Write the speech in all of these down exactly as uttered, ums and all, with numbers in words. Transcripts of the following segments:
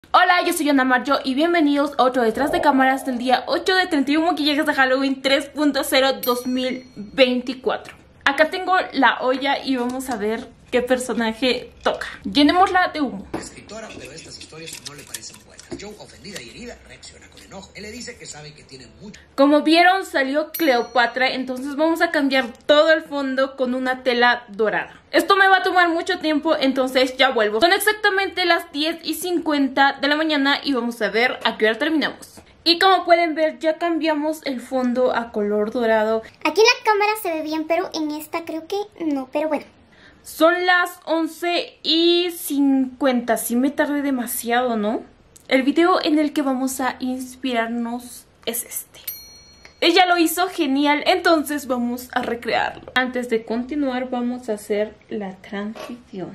Hola, yo soy Ana Marjo y bienvenidos a otro detrás de cámaras del día ocho de treinta y uno maquillajes de Halloween tres punto cero dos mil veinticuatro. Acá tengo la olla y vamos a ver qué personaje toca. Llenémosla de humo. Escritora, pero estas historias no le parecen buenas. Joe, ofendida y herida, reacciona con enojo. Él le dice que sabe que tiene mucho. Como vieron, salió Cleopatra, entonces vamos a cambiar todo el fondo con una tela dorada. Esto me va a tomar mucho tiempo, entonces ya vuelvo. Son exactamente las diez y cincuenta de la mañana y vamos a ver a qué hora terminamos. Y como pueden ver, ya cambiamos el fondo a color dorado. Aquí en la cámara se ve bien, pero en esta creo que no, pero bueno. Son las once y cincuenta, sí me tardé demasiado, ¿no? El video en el que vamos a inspirarnos es este. Ella lo hizo genial, entonces vamos a recrearlo. Antes de continuar vamos a hacer la transición.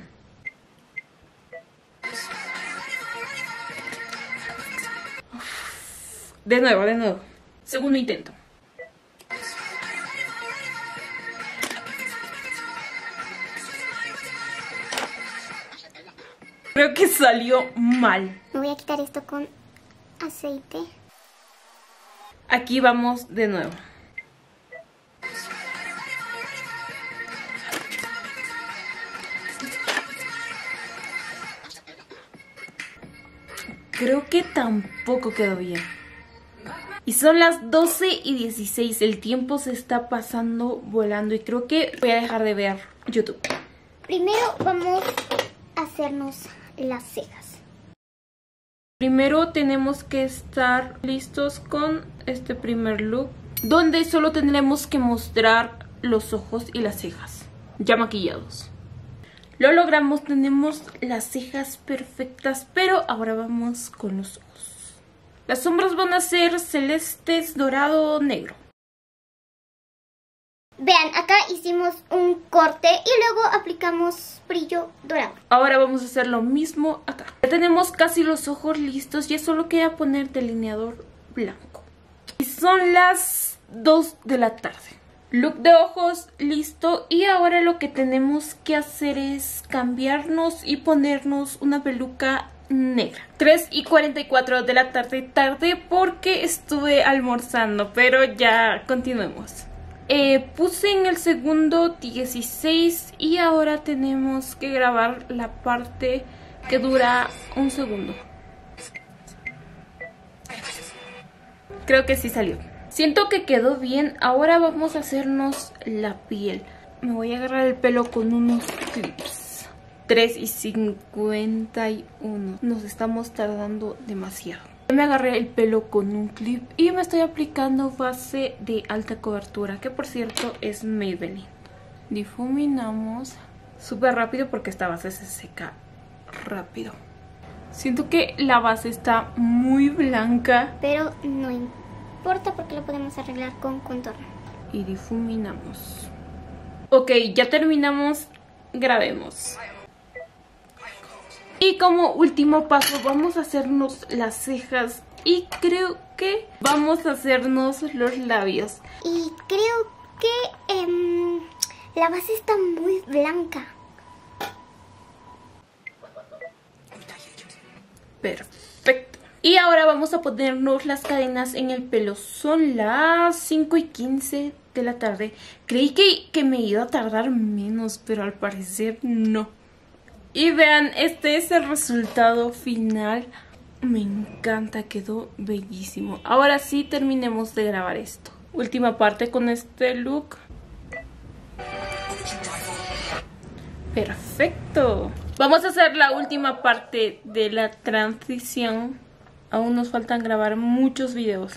De nuevo, de nuevo. Segundo intento. Creo que salió mal. Me voy a quitar esto con aceite. Aquí vamos de nuevo. Creo que tampoco quedó bien. Y son las doce y dieciséis. El tiempo se está pasando volando y creo que voy a dejar de ver YouTube. Primero vamos a hacernos las cejas. Primero tenemos que estar listos con este primer look, donde solo tendremos que mostrar los ojos y las cejas, ya maquillados. Lo logramos, tenemos las cejas perfectas, pero ahora vamos con los ojos. Las sombras van a ser celestes, dorado, negro. Vean, acá hicimos un corte y luego aplicamos brillo dorado. Ahora vamos a hacer lo mismo acá. Ya tenemos casi los ojos listos, ya solo queda poner delineador blanco. Y son las dos de la tarde. Look de ojos listo y ahora lo que tenemos que hacer es cambiarnos y ponernos una peluca negra. tres y cuarenta y cuatro de la tarde, tarde porque estuve almorzando, pero ya continuemos. Eh, puse en el segundo dieciséis y ahora tenemos que grabar la parte que dura un segundo. Creo que sí salió. Siento que quedó bien. Ahora vamos a hacernos la piel. Me voy a agarrar el pelo con unos clips. tres y cincuenta y uno. Nos estamos tardando demasiado. Me agarré el pelo con un clip y me estoy aplicando base de alta cobertura, que por cierto es Maybelline. Difuminamos súper rápido porque esta base se seca rápido. Siento que la base está muy blanca, Pero no importa porque lo podemos arreglar con contorno. y difuminamos. Ok, ya terminamos, grabemos. Y como último paso vamos a hacernos las cejas y creo que vamos a hacernos los labios. Y creo que em, la base está muy blanca. Perfecto. Y ahora vamos a ponernos las cadenas en el pelo. Son las cinco y quince de la tarde. Creí que, que me iba a tardar menos, pero al parecer no. Y vean, este es el resultado final. Me encanta, quedó bellísimo. Ahora sí, terminemos de grabar esto. Última parte con este look. Perfecto. Vamos a hacer la última parte de la transición. Aún nos faltan grabar muchos videos.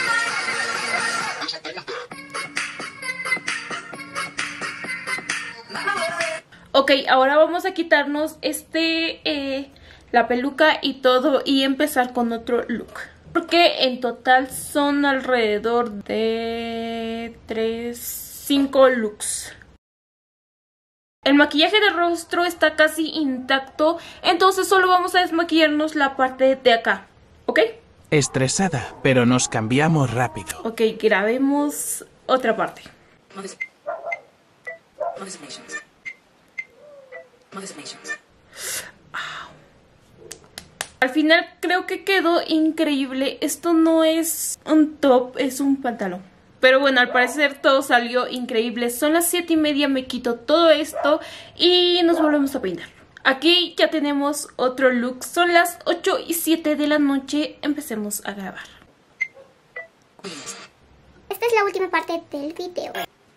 Ok, ahora vamos a quitarnos este, eh, la peluca y todo y empezar con otro look. Porque en total son alrededor de tres, cinco looks. El maquillaje de rostro está casi intacto, entonces solo vamos a desmaquillarnos la parte de acá, ¿ok? Estresada, pero nos cambiamos rápido. Ok, grabemos otra parte. Al final creo que quedó increíble. Esto no es un top, es un pantalón. Pero bueno, al parecer todo salió increíble. Son las siete y media, me quito todo esto y nos volvemos a peinar. Aquí ya tenemos otro look. Son las ocho y siete de la noche. Empecemos a grabar. Esta es la última parte del video.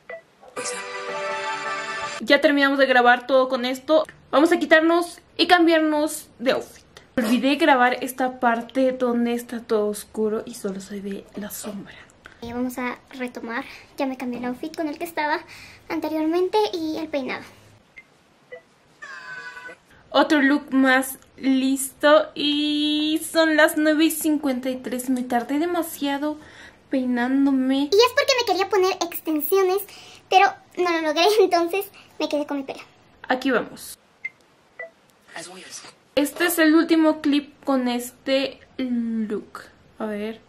Ya terminamos de grabar todo con esto. Vamos a quitarnos y cambiarnos de outfit. Olvidé grabar esta parte donde está todo oscuro y solo se ve la sombra. Eh, vamos a retomar. Ya me cambié el outfit con el que estaba anteriormente y el peinado. Otro look más listo y son las nueve y cincuenta y tres. Me tardé demasiado peinándome. Y es porque me quería poner extensiones, pero no lo logré, entonces me quedé con mi pelo. Aquí vamos. Este es el último clip con este look. A ver.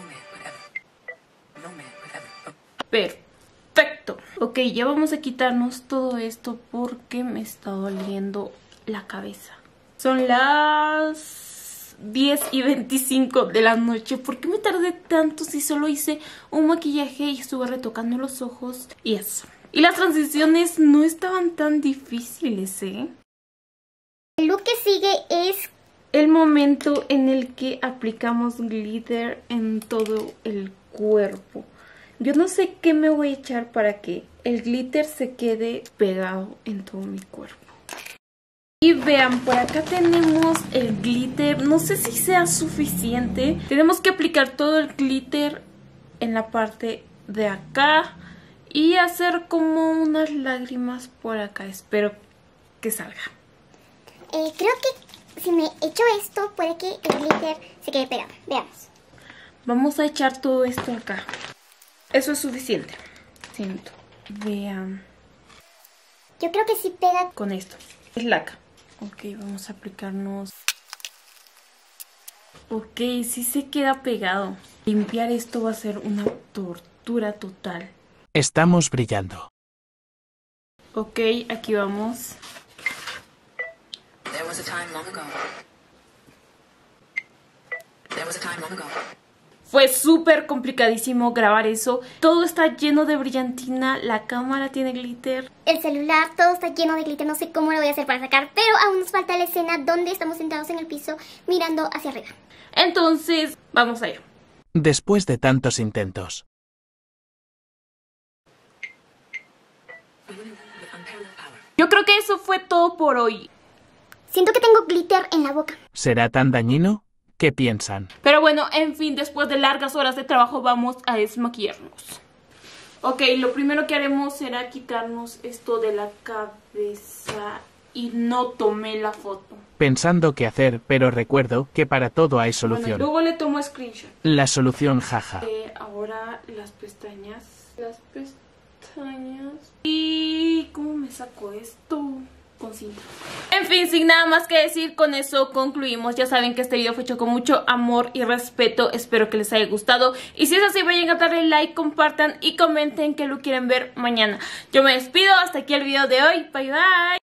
Perfecto. Ok, ya vamos a quitarnos todo esto porque me está doliendo la cabeza. Son las diez y veinticinco de la noche. ¿Por qué me tardé tanto si solo hice un maquillaje y estuve retocando los ojos y eso? Y las transiciones no estaban tan difíciles, ¿eh? El look que sigue es el momento en el que aplicamos glitter en todo el cuerpo. Yo no sé qué me voy a echar para que el glitter se quede pegado en todo mi cuerpo. Y vean, por acá tenemos el glitter. No sé si sea suficiente. Tenemos que aplicar todo el glitter en la parte de acá y hacer como unas lágrimas por acá. Espero que salga. Eh, creo que si me echo esto, puede que el glitter se quede pegado. Veamos. Vamos a echar todo esto acá. Eso es suficiente. Siento. Vean. Yo creo que sí pega. Con esto. Es laca. Ok, vamos a aplicarnos. Ok, sí se queda pegado. Limpiar esto va a ser una tortura total. Estamos brillando. Ok, aquí vamos. There was a time long ago. There was a time long ago. Fue súper complicadísimo grabar eso. Todo está lleno de brillantina. La cámara tiene glitter. El celular, todo está lleno de glitter. No sé cómo lo voy a hacer para sacar, pero aún nos falta la escena donde estamos sentados en el piso mirando hacia arriba. Entonces, vamos allá. Después de tantos intentos. Yo creo que eso fue todo por hoy. Siento que tengo glitter en la boca. ¿Será tan dañino? ¿Qué piensan? Pero bueno, en fin, después de largas horas de trabajo vamos a desmaquillarnos. Ok, lo primero que haremos será quitarnos esto de la cabeza y no tomé la foto. Pensando qué hacer, pero recuerdo que para todo hay Bueno, solución. luego le tomo screenshot. La solución jaja. Eh, ahora las pestañas. Las pestañas. ¿Y cómo me saco esto? Con cinta. En fin, sin nada más que decir, con eso concluimos. Ya saben que este video fue hecho con mucho amor y respeto. Espero que les haya gustado. Y si es así, vayan a darle like, compartan y comenten que lo quieren ver mañana. Yo me despido. Hasta aquí el video de hoy. Bye bye.